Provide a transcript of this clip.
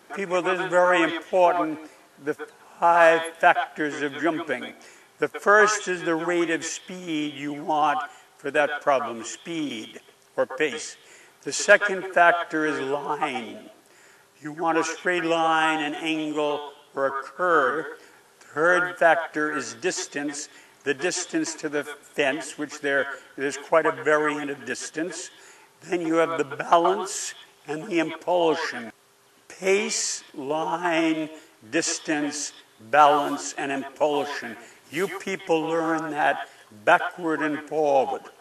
people, this is very important, the 5 factors of jumping. The first is the rate of speed you want for that problem, speed or pace. The second factor is line. You want a straight line, an angle, or a curve. Third factor is distance, the distance to the fence, which there's quite a variant of distance. Then you have the balance and the impulsion. Pace, line, distance, balance, and impulsion. You people learn that backward and forward.